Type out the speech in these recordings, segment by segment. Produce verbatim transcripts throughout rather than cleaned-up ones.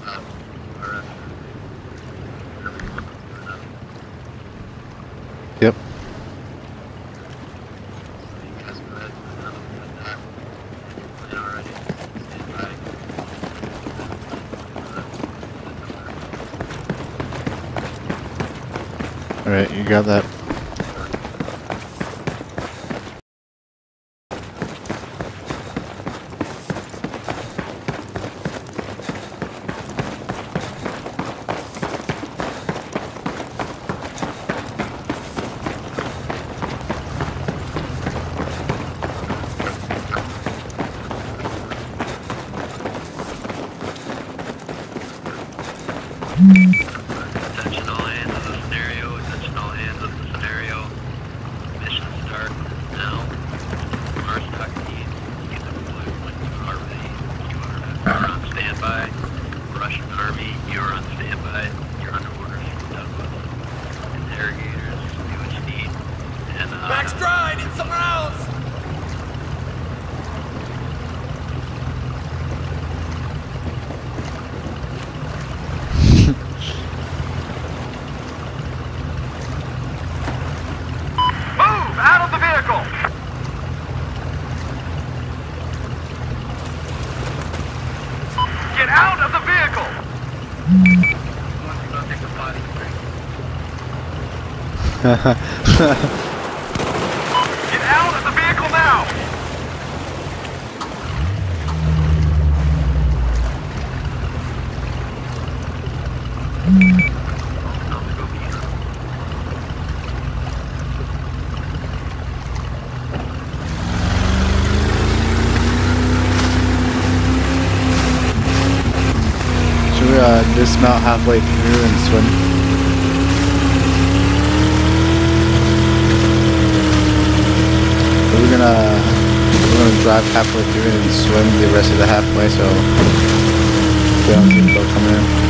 Yep. Alright, you got that. Attention all hands of the scenario, attention all hands of the scenario. Mission start now. Our stock team, get the blue when you are ready. You are on standby. Russian Army, you are on standby. You're under orders from Douglas. Interrogators, do what you need. And, uh... Back stride, it's someone else! Get out of the vehicle! Get out of the vehicle now! Uh, dismount halfway through and swim. We're gonna we're gonna drive halfway through and swim the rest of the halfway, so we don't see people coming in.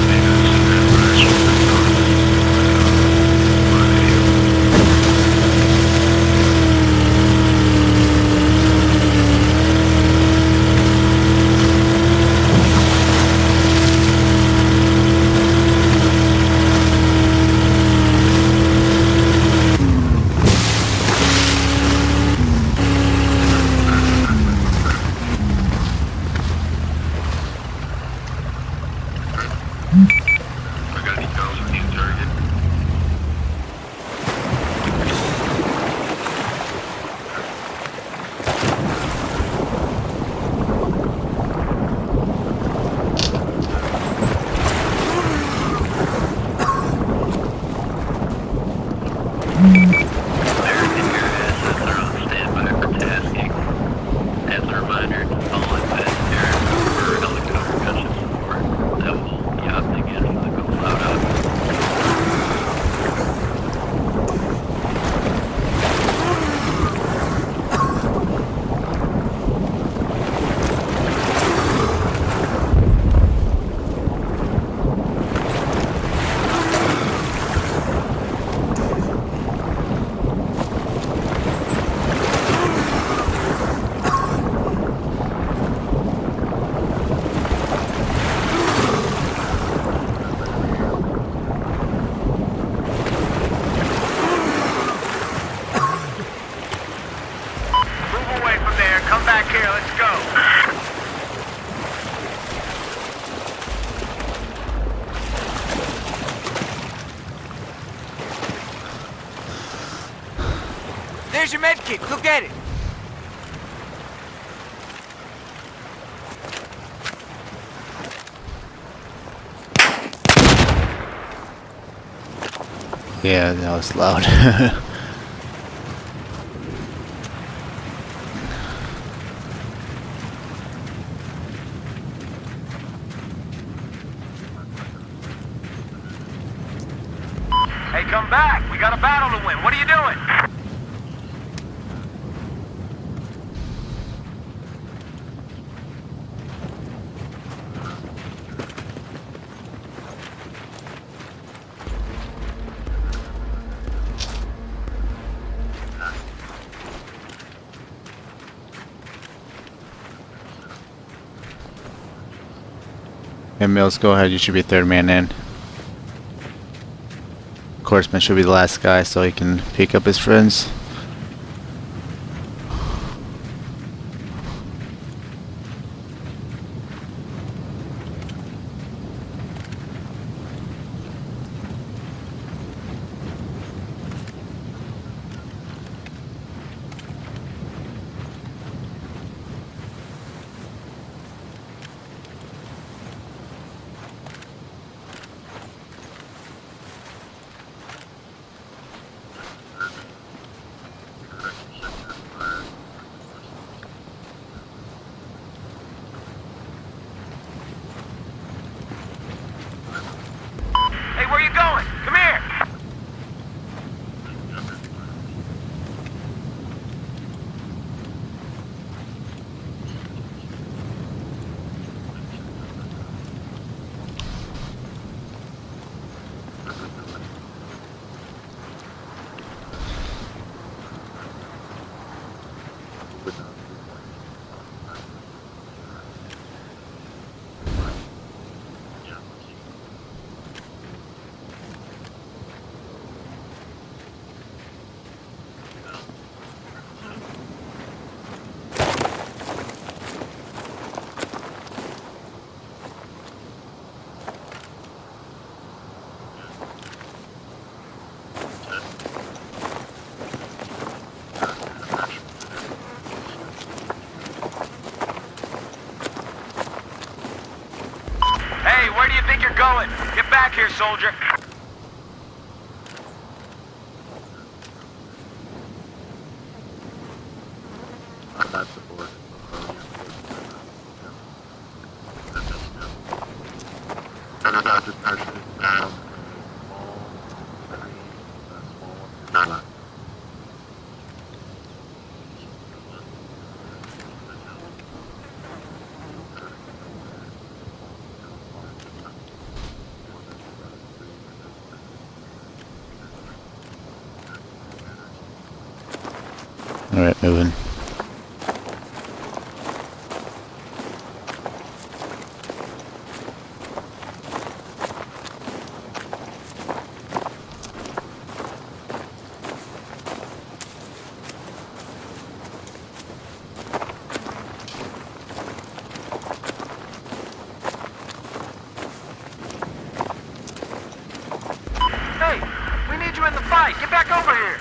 There's your med kit. Go get it. Yeah, that was loud. Hey, come back. We got a battle to win. What are you doing? Hey Mills, go ahead. You should be third man in. Horseman should be the last guy so he can pick up his friends. Going. Get back here, soldier. Alright, moving. Hey, we need you in the fight. Get back over here.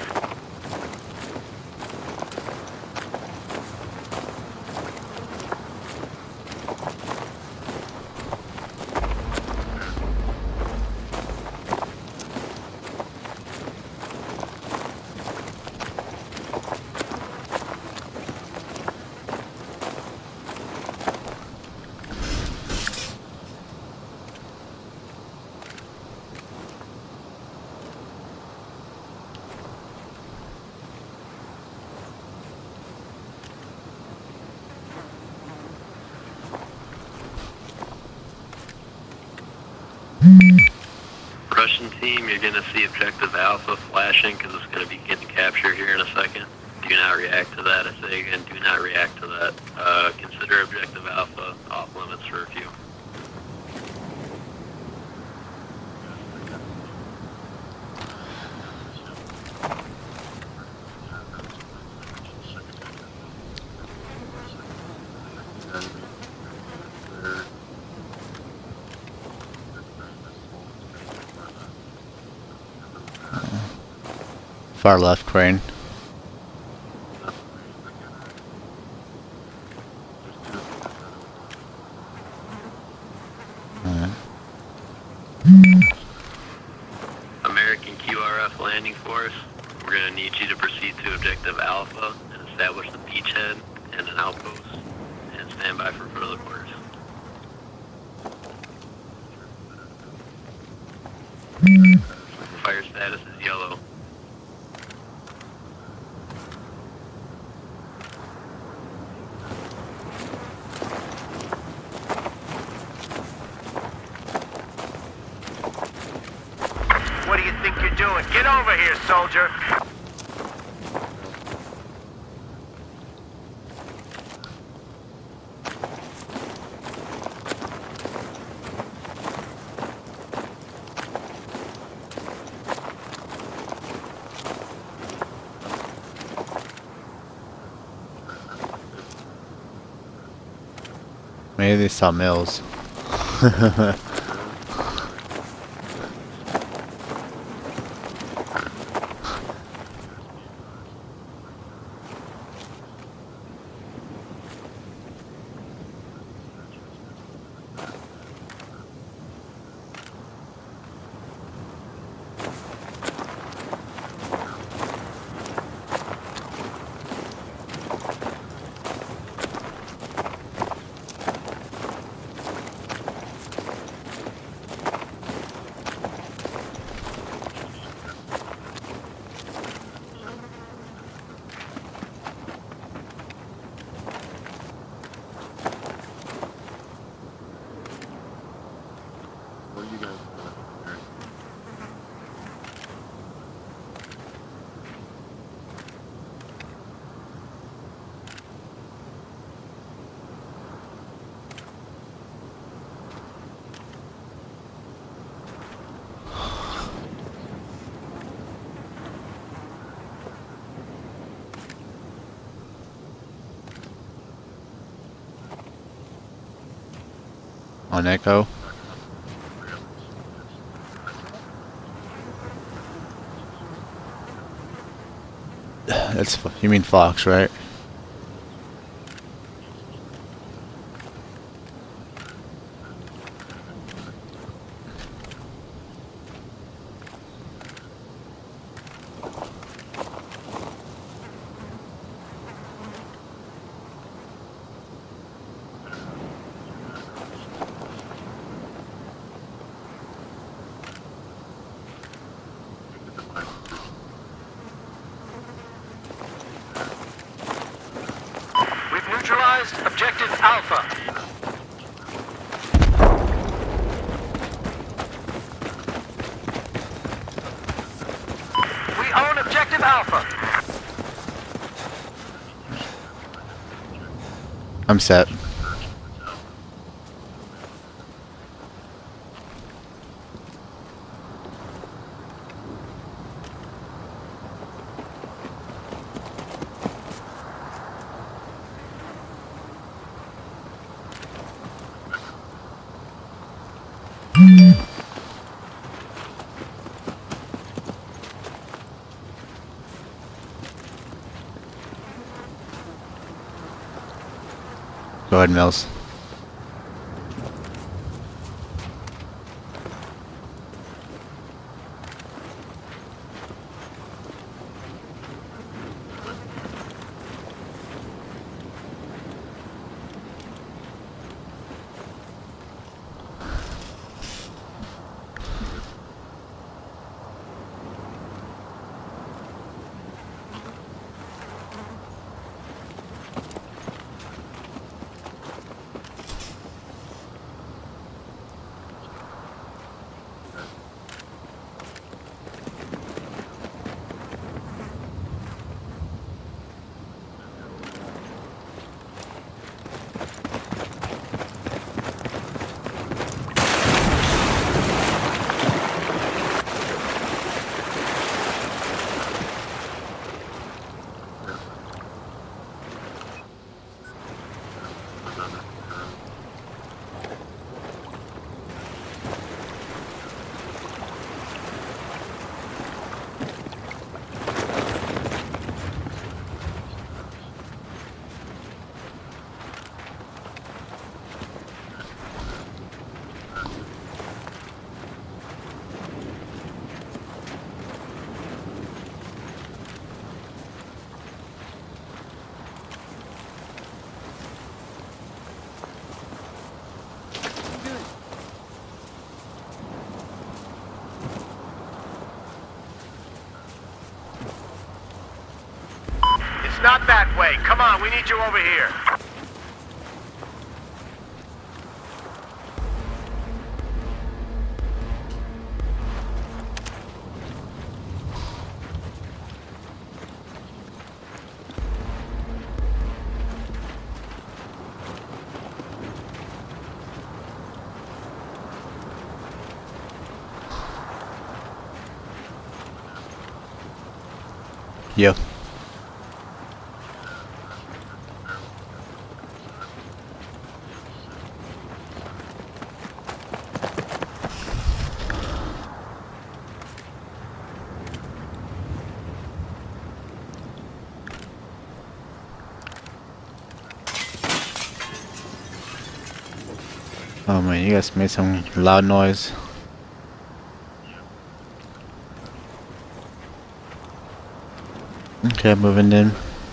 Russian team, you're going to see objective Alpha flashing because it's going to be getting captured here in a second. Do not react to that. I say again, do not react to that. Uh, consider objective Alpha off limits for a few. Far left, Crane. Uh. American Q R F landing force, we're going to need you to proceed to objective Alpha and establish the beachhead and an outpost, and stand by for further orders. Fire status is yellow. What do you think you're doing? Get over here, soldier. Maybe they saw Mills. On Echo. That's, you mean Fox, right? Objective Alpha. We own Objective Alpha. I'm set. Go ahead, Mills. Not that way. Come on, we need you over here. Yo. Oh man, you guys made some loud noise. Okay, moving in.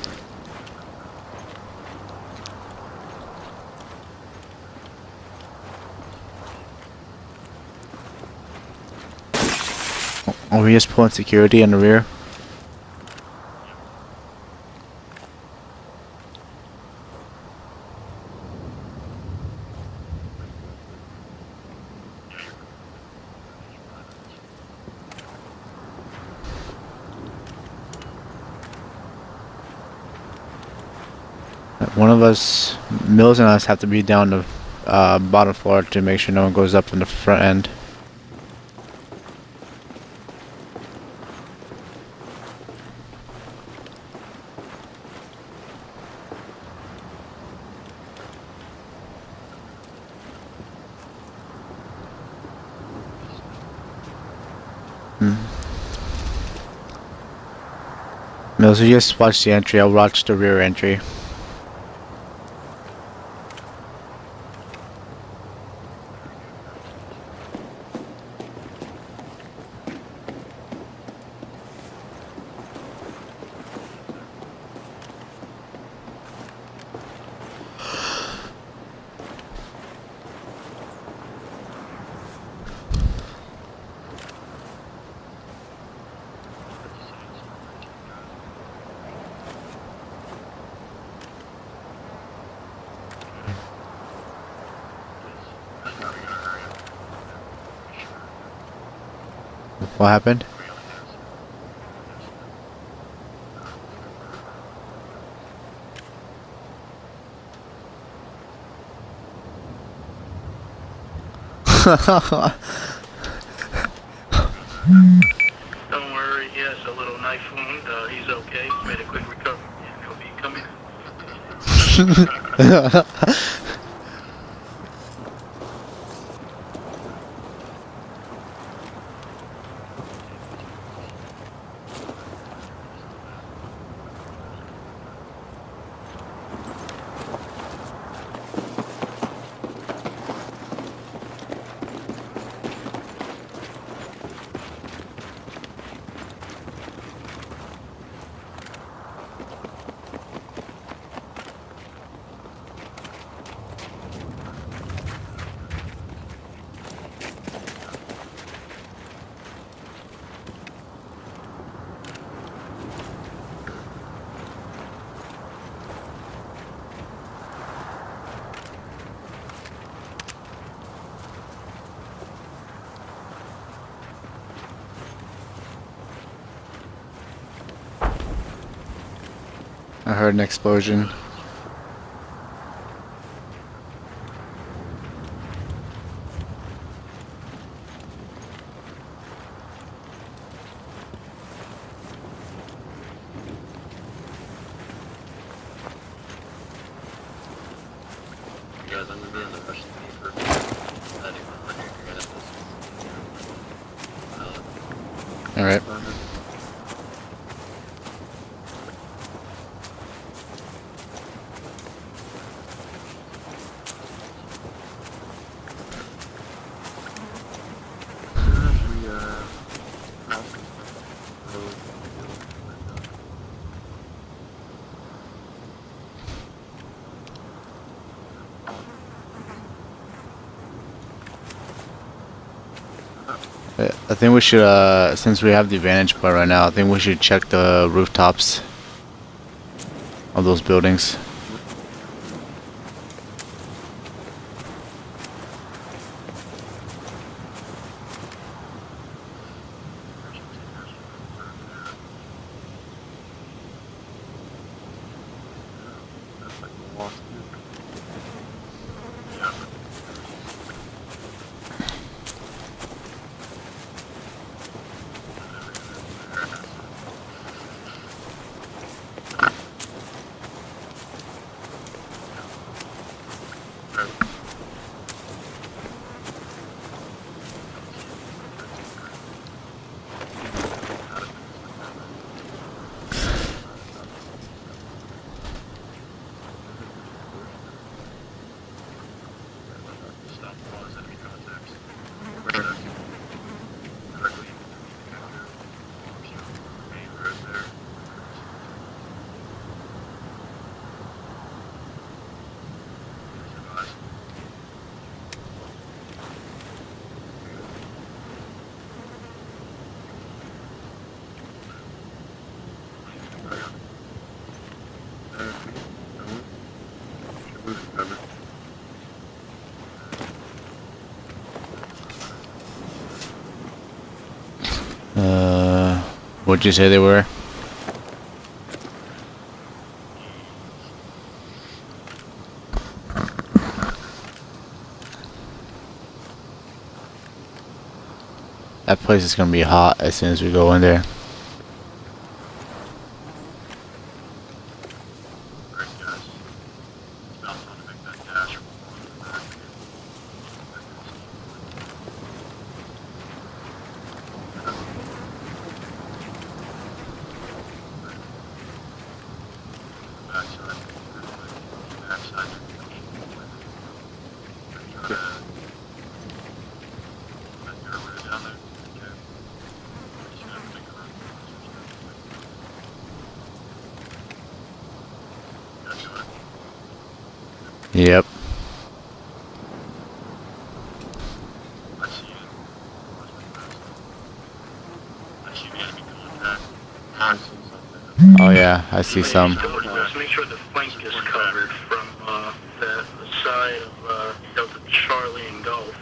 Are we just pulling security in the rear? One of us, Mills and us, have to be down the uh, bottom floor to make sure no one goes up from the front end. Hmm. Mills, you just watch the entry. I'll watch the rear entry. What happened? Don't worry, he has a little knife wound. Uh, he's okay. He's made a quick recovery. Yeah, he'll be coming. I heard an explosion. Guys, I'm gonna be in the rush to me for adding one hundred. All right. I think we should, uh, since we have the vantage point right now, I think we should check the rooftops of those buildings. What'd you say they were? That place is gonna be hot as soon as we go in there. Yep. Oh yeah, I see some. Let's make sure the flank is covered from uh, the, the side of uh, Delta Charlie and Gulf.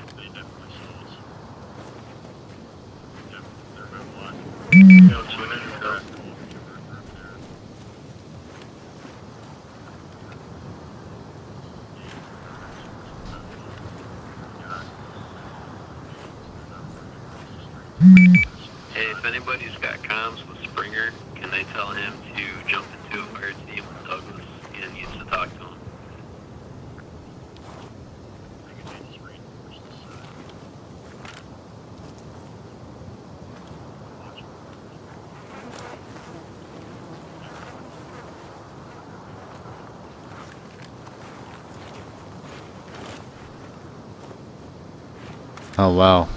You know, two minutes ago. Hey, if anybody's got comms with Springer, can they tell him to jump into a fire team with Douglas and needs to talk to him? Oh wow.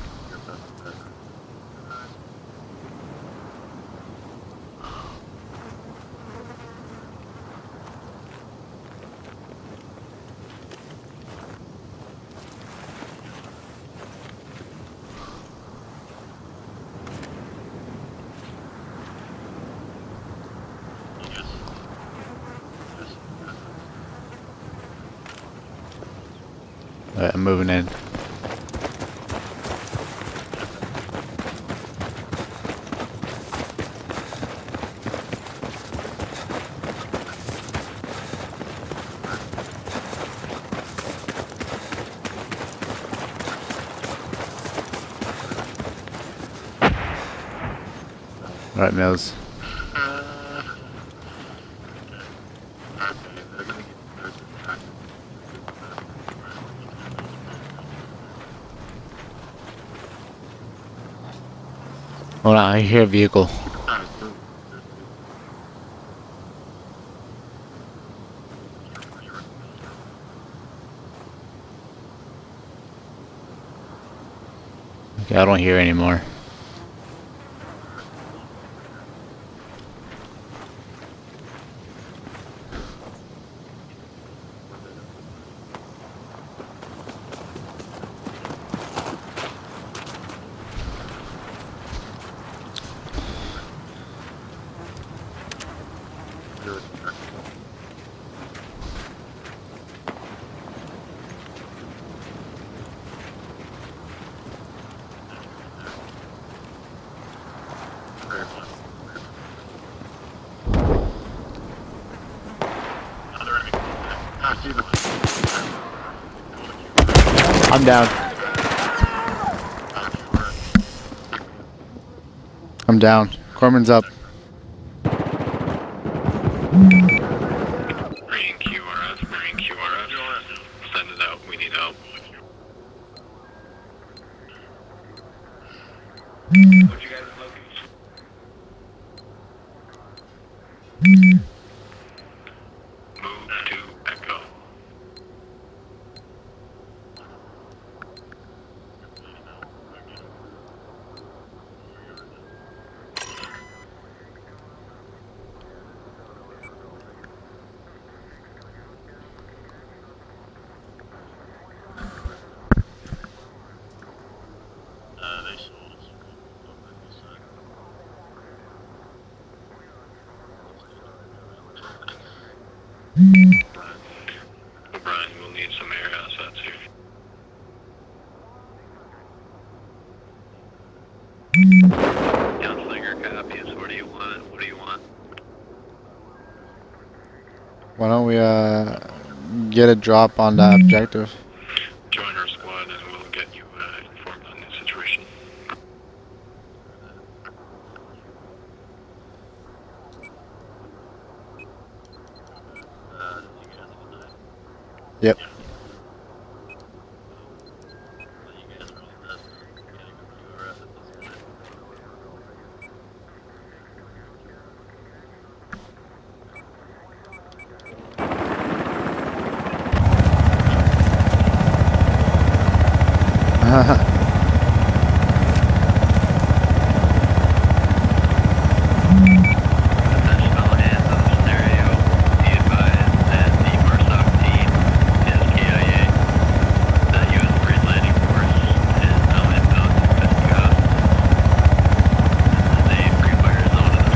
Alright, I'm moving in. Alright, Mills. Hold on, I hear a vehicle. Okay, I don't hear anymore. I'm down. I'm down. Corman's up. Marine Q R S, Marine Q R S. Send it out, we need help. What'd you guys locate? Move to Echo. O'Brien, we'll need some air assets here. Gunslinger copies. Why don't we uh get a drop on that objective? Join our squad and we'll get you uh, informed on the situation. Yep. Attention all hands on the scenario. Be advised that the MARSOC team is K I A. The U S Marines landing force is now inbound to Spetznaz. This is a free fire zone in the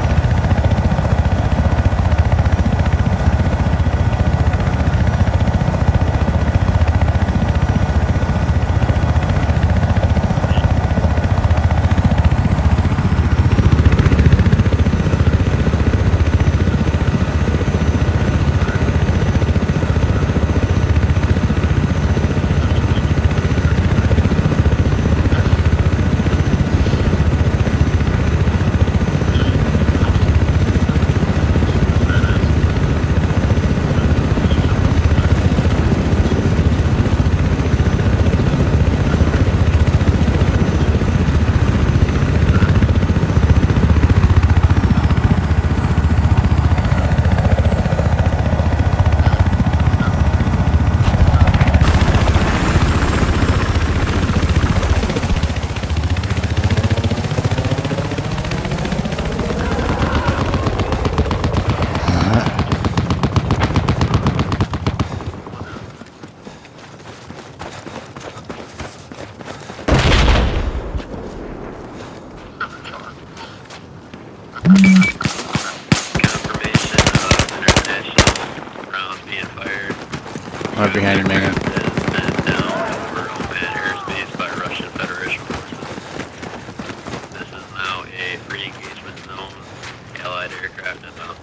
confirmation of international rounds being fired. Right behind you, Megan. Is met down over Oman airspace by Russian Federation forces. This is now a free engagement zone. Allied aircraft inbound.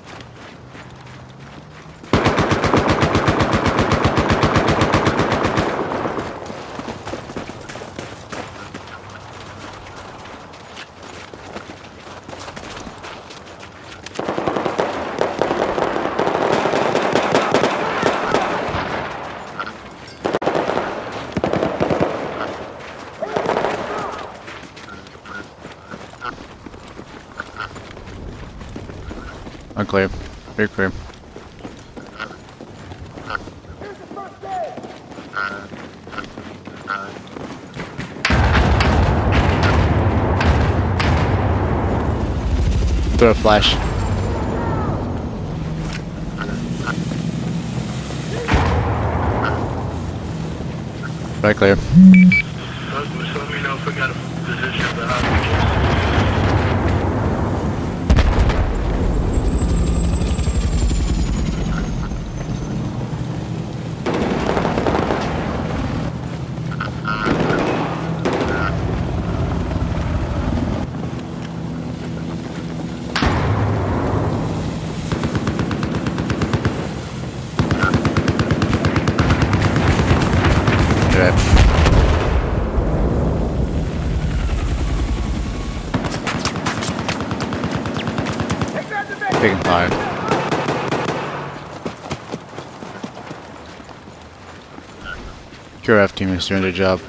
Unclear. Very clear. Throw a flash. Right clear. Just let me know if we got a position of the hostages. Right. Taking fire. Your F team is doing their job.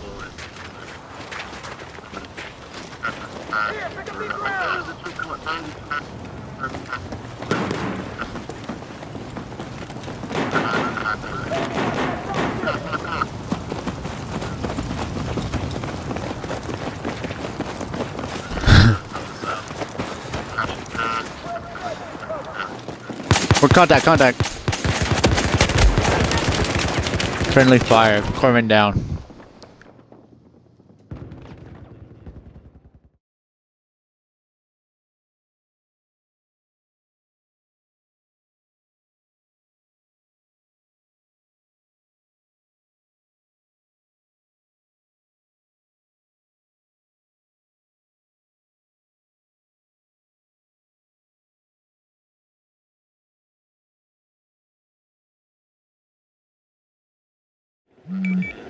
We're contact, contact. Friendly fire, corpsman down. Mm.